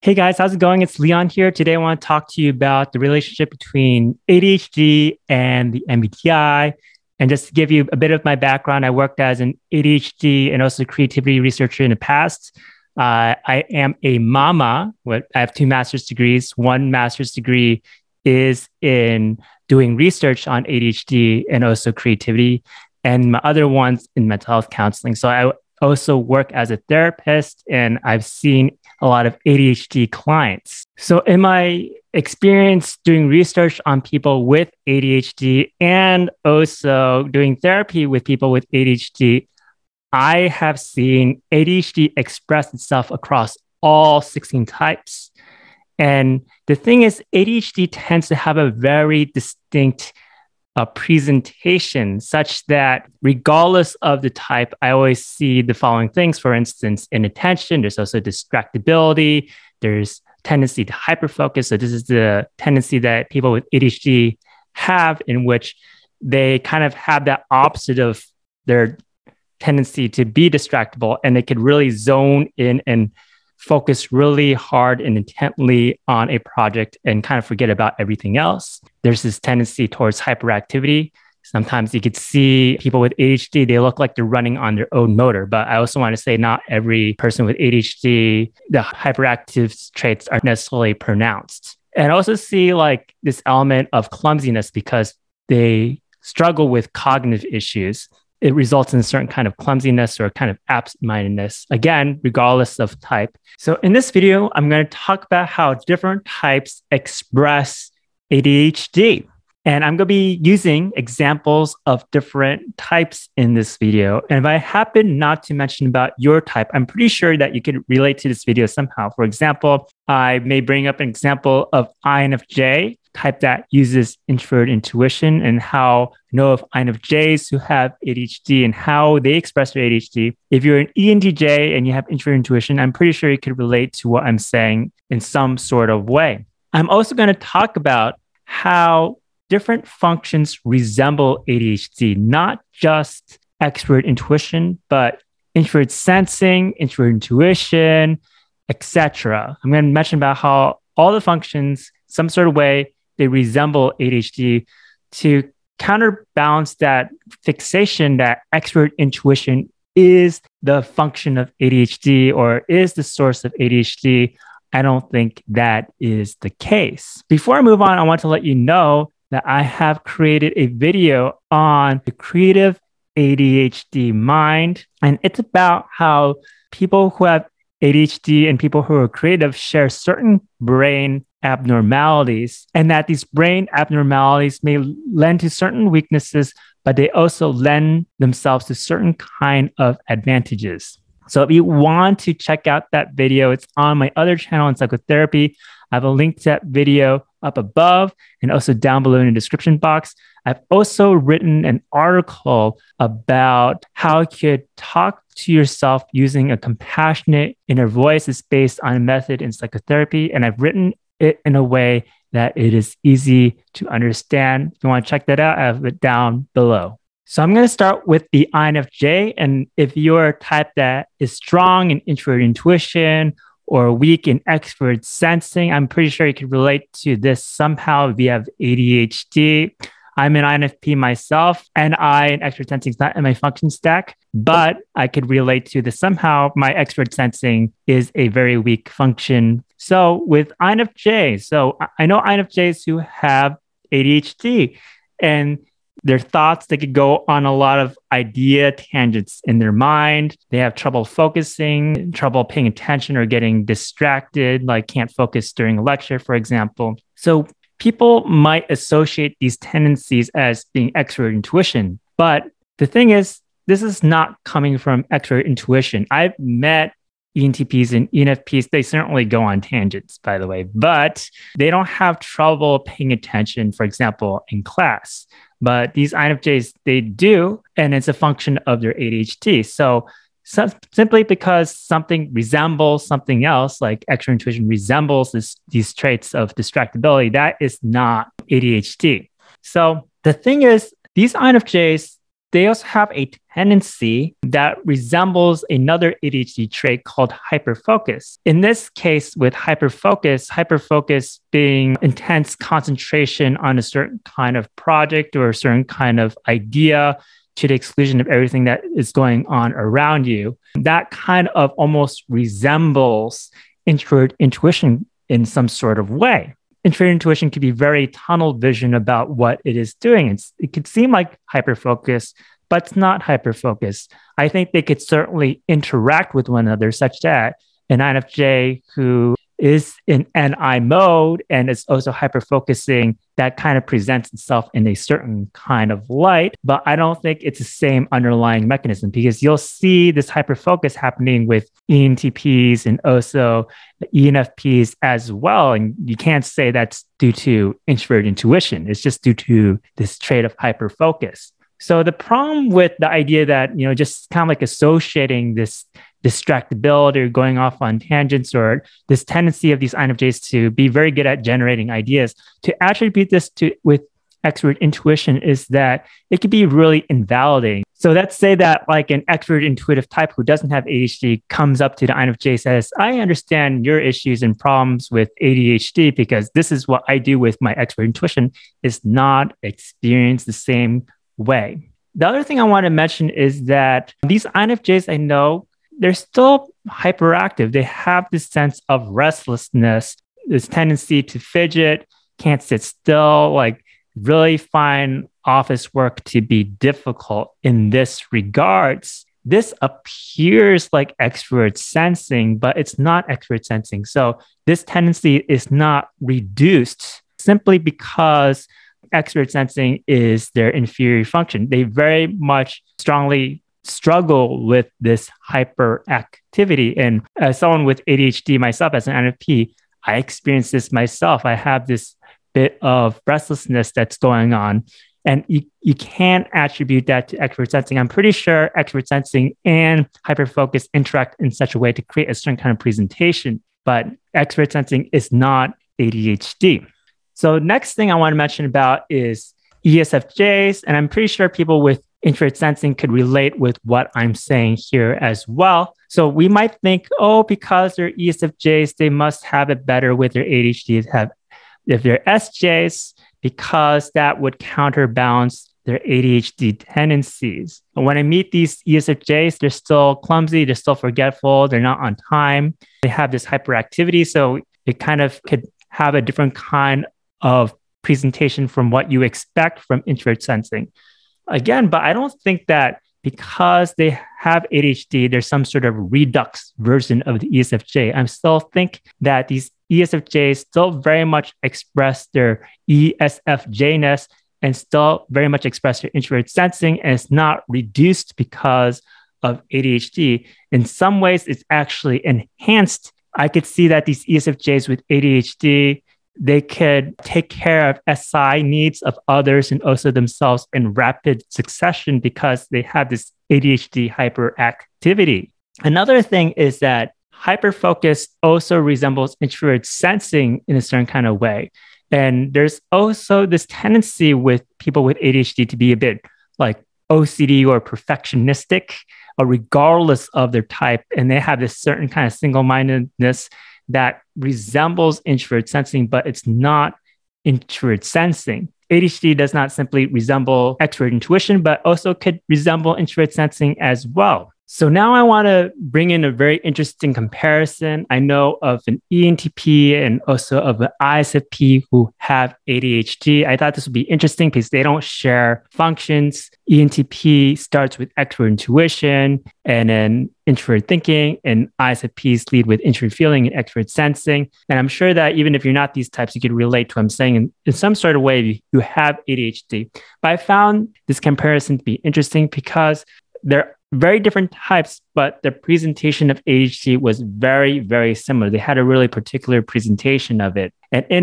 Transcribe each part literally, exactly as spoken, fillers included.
Hey guys, how's it going? It's Leon here. Today I want to talk to you about the relationship between A D H D and the M B T I. And just to give you a bit of my background, I worked as an A D H D and also creativity researcher in the past. Uh, I am a mama. What I have two master's degrees. One master's degree is in doing research on A D H D and also creativity, and my other one's in mental health counseling. So I also work as a therapist, and I've seen a lot of A D H D clients. So in my experience doing research on people with A D H D and also doing therapy with people with A D H D, I have seen A D H D express itself across all sixteen types. And the thing is, A D H D tends to have a very distinct uh, presentation, such that regardless of the type, I always see the following things. For instance, in attention, there's also distractibility, there's tendency to hyperfocus. So this is the tendency that people with A D H D have, in which they kind of have that opposite of their tendency to be distractible, and they could really zone in and focus really hard and intently on a project and kind of forget about everything else. There's this tendency towards hyperactivity. Sometimes you could see people with A D H D, they look like they're running on their own motor. But I also want to say not every person with A D H D, the hyperactive traits are necessarily pronounced. And I also see like this element of clumsiness because they struggle with cognitive issues. It results in a certain kind of clumsiness or kind of absent-mindedness, again, regardless of type. So in this video, I'm going to talk about how different types express A D H D. And I'm going to be using examples of different types in this video. And if I happen not to mention about your type, I'm pretty sure that you could relate to this video somehow. For example, I may bring up an example of I N F J, type that uses introverted intuition, and how I know of I N F Js who have A D H D and how they express their A D H D. If you're an E N T J and you have introverted intuition, I'm pretty sure you could relate to what I'm saying in some sort of way. I'm also going to talk about how different functions resemble A D H D, not just extrovert intuition, but introverted sensing, introverted intuition, et cetera. I'm going to mention about how all the functions, some sort of way, they resemble A D H D to counterbalance that fixation that extrovert intuition is the function of A D H D or is the source of A D H D. I don't think that is the case. Before I move on, I want to let you know that I have created a video on the Creative A D H D Mind, and it's about how people who have A D H D and people who are creative share certain brain abnormalities, and that these brain abnormalities may lend to certain weaknesses, but they also lend themselves to certain kind of advantages. So if you want to check out that video, it's on my other channel in psychotherapy. I have a link to that video up above and also down below in the description box. I've also written an article about how you could talk to yourself using a compassionate inner voice. It's based on a method in psychotherapy, and I've written it in a way that it is easy to understand. If you want to check that out, I have it down below. So I'm going to start with the I N F J. And if you're a type that is strong in introverted intuition or weak in extrovert sensing, I'm pretty sure you can relate to this somehow if you have A D H D. I'm an I N F P myself, and I and extrovert sensing is not in my function stack, but I could relate to this somehow. My extrovert sensing is a very weak function. So with I N F J, so I know I N F Js who have A D H D, and their thoughts, they could go on a lot of idea tangents in their mind. They have trouble focusing, trouble paying attention or getting distracted, like can't focus during a lecture, for example. So people might associate these tendencies as being extrovert intuition. But the thing is, this is not coming from extrovert intuition. I've met E N T Ps and E N F Ps. They certainly go on tangents, by the way, but they don't have trouble paying attention, for example, in class. But these I N F Js, they do, and it's a function of their A D H D. So, so simply because something resembles something else, like extrovert intuition resembles this, these traits of distractibility, that is not A D H D. So the thing is, these I N F Js, they also have a tendency that resembles another A D H D trait called hyperfocus. In this case, with hyperfocus, hyperfocus being intense concentration on a certain kind of project or a certain kind of idea to the exclusion of everything that is going on around you, that kind of almost resembles introvert intuition in some sort of way. Introvert intuition could be very tunnel vision about what it is doing. It's, it could seem like hyperfocus, but it's not hyperfocus. I think they could certainly interact with one another such that an I N F J who is in N I mode and is also hyperfocusing, that kind of presents itself in a certain kind of light. But I don't think it's the same underlying mechanism, because you'll see this hyperfocus happening with E N T Ps and also E N F Ps as well. And you can't say that's due to introvert intuition. It's just due to this trait of hyperfocus. So the problem with the idea that, you know, just kind of like associating this distractibility or going off on tangents, or this tendency of these I N F Js to be very good at generating ideas, to attribute this to with extrovert intuition, is that it could be really invalidating. So let's say that like an extrovert intuitive type who doesn't have A D H D comes up to the I N F J, says, I understand your issues and problems with A D H D because this is what I do with my extrovert intuition, is not experienced the same way. The other thing I want to mention is that these I N F Js I know, they're still hyperactive. They have this sense of restlessness, this tendency to fidget, can't sit still, like really find office work to be difficult in this regards. This appears like extrovert sensing, but it's not extrovert sensing. So this tendency is not reduced simply because extrovert sensing is their inferior function. They very much strongly struggle with this hyperactivity. And as someone with A D H D myself, as an I N F P, I experience this myself. I have this bit of restlessness that's going on. And you, you can't attribute that to extrovert sensing. I'm pretty sure extrovert sensing and hyperfocus interact in such a way to create a certain kind of presentation, but extrovert sensing is not A D H D. So next thing I want to mention about is E S F Js. And I'm pretty sure people with introvert sensing could relate with what I'm saying here as well. So we might think, oh, because they're E S F Js, they must have it better with their A D H D. Have, if they're S Js, because that would counterbalance their A D H D tendencies. And when I meet these E S F Js, they're still clumsy, they're still forgetful, they're not on time. They have this hyperactivity, so it kind of could have a different kind of presentation from what you expect from introvert sensing. Again, but I don't think that because they have A D H D, there's some sort of redux version of the E S F J. I still think that these E S F Js still very much express their E S F J-ness and still very much express their introvert sensing, and it's not reduced because of A D H D. In some ways, it's actually enhanced. I could see that these E S F Js with A D H D, they could take care of S I needs of others and also themselves in rapid succession because they have this A D H D hyperactivity. Another thing is that hyperfocus also resembles introvert sensing in a certain kind of way. And there's also this tendency with people with A D H D to be a bit like O C D or perfectionistic, or regardless of their type. And they have this certain kind of single-mindedness that resembles introvert sensing, but it's not introvert sensing. A D H D does not simply resemble extrovert intuition, but also could resemble introvert sensing as well. So now I want to bring in a very interesting comparison. I know of an E N T P and also of an I S F P who have A D H D. I thought this would be interesting because they don't share functions. E N T P starts with extrovert intuition and then introvert thinking, and I S F Ps lead with introvert feeling and extrovert sensing. And I'm sure that even if you're not these types, you could relate to what I'm saying in, in some sort of way, you have A D H D. But I found this comparison to be interesting because they're very different types, but the presentation of A D H D was very, very similar. They had a really particular presentation of it. And in it,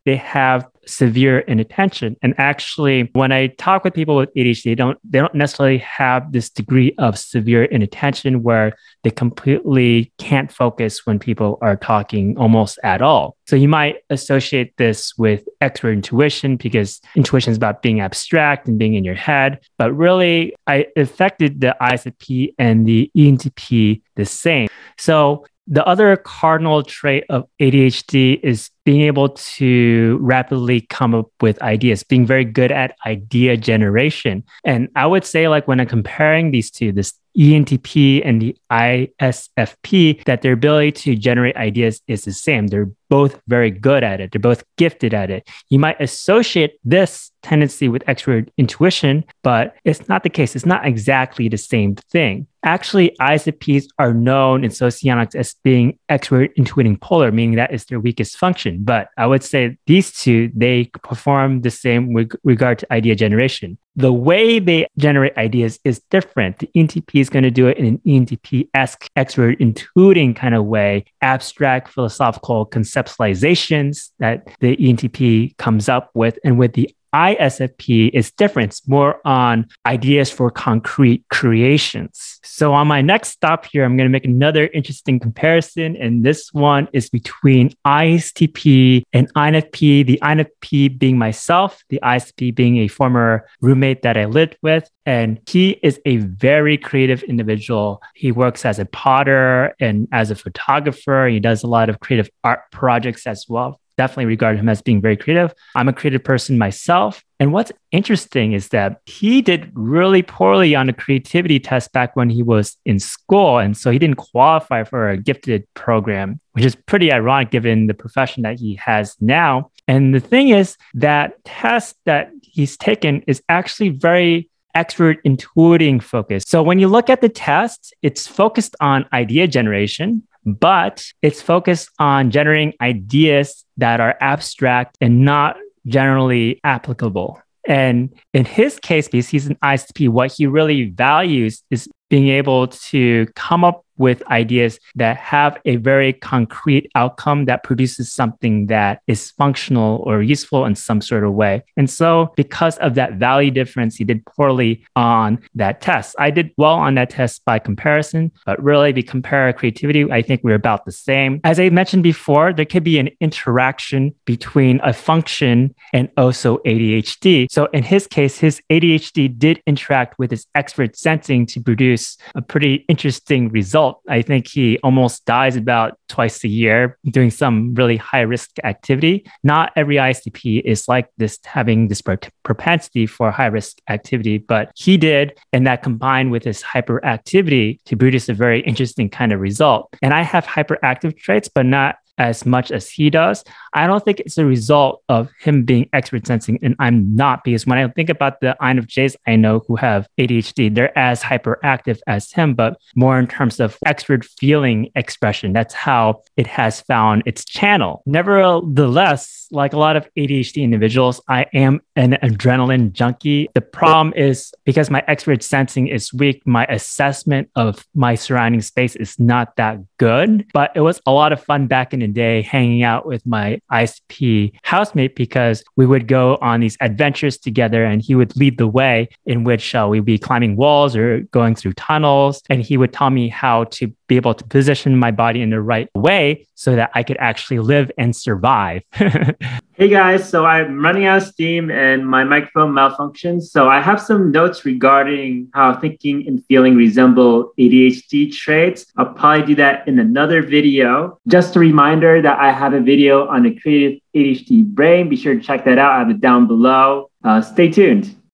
they have severe inattention. And actually, when I talk with people with A D H D, they don't they don't necessarily have this degree of severe inattention where they completely can't focus when people are talking almost at all. So you might associate this with expert intuition because intuition is about being abstract and being in your head. But really, I affected the I S F P and the E N T P the same. So the other cardinal trait of A D H D is being able to rapidly come up with ideas, being very good at idea generation. And I would say, like, when I'm comparing these two, this E N T P and the I S F P, that their ability to generate ideas is the same. They're both very good at it. They're both gifted at it. You might associate this tendency with expert intuition, but it's not the case. It's not exactly the same thing. Actually, I S F Ps are known in socionics as being expert intuiting polar, meaning that is their weakest function. But I would say these two, they perform the same with regard to idea generation. The way they generate ideas is different. The E N T P is going to do it in an E N T P-esque expert intuiting kind of way, abstract philosophical conceptualizations that the E N T P comes up with. And with the I S F P is different. It's more on ideas for concrete creations. So on my next stop here, I'm going to make another interesting comparison. And this one is between I S T P and I N F P, the I N F P being myself, the I S T P being a former roommate that I lived with. And he is a very creative individual. He works as a potter and as a photographer. He does a lot of creative art projects as well. Definitely regard him as being very creative. I'm a creative person myself. And what's interesting is that he did really poorly on a creativity test back when he was in school. And so he didn't qualify for a gifted program, which is pretty ironic given the profession that he has now. And the thing is that test that he's taken is actually very expert intuiting focused. So when you look at the test, it's focused on idea generation, but it's focused on generating ideas that are abstract and not generally applicable. And in his case, because he's an I S T P, what he really values is being able to come up with ideas that have a very concrete outcome that produces something that is functional or useful in some sort of way. And so because of that value difference, he did poorly on that test. I did well on that test by comparison, but really if you compare creativity, I think we're about the same. As I mentioned before, there could be an interaction between a function and also A D H D. So in his case, his A D H D did interact with his expert sensing to produce a pretty interesting result. I think he almost dies about twice a year doing some really high risk activity. Not every I S T P is like this, having this propensity for high risk activity, but he did. And that combined with his hyperactivity to produce a very interesting kind of result. And I have hyperactive traits, but not as much as he does. I don't think it's a result of him being expert sensing, and I'm not, because when I think about the I N F Js I know who have A D H D, they're as hyperactive as him, but more in terms of expert feeling expression. That's how it has found its channel. Nevertheless, like a lot of A D H D individuals, I am an adrenaline junkie. The problem is because my expert sensing is weak, my assessment of my surrounding space is not that good, but it was a lot of fun back in the day hanging out with my I S P housemate because we would go on these adventures together and he would lead the way in which uh, we'd be climbing walls or going through tunnels. And he would tell me how to be able to position my body in the right way so that I could actually live and survive. Hey guys, so I'm running out of steam and my microphone malfunctions. So I have some notes regarding how thinking and feeling resemble A D H D traits. I'll probably do that in another video. Just a reminder that I have a video on the Creative A D H D brain. Be sure to check that out. I have it down below. Uh, stay tuned.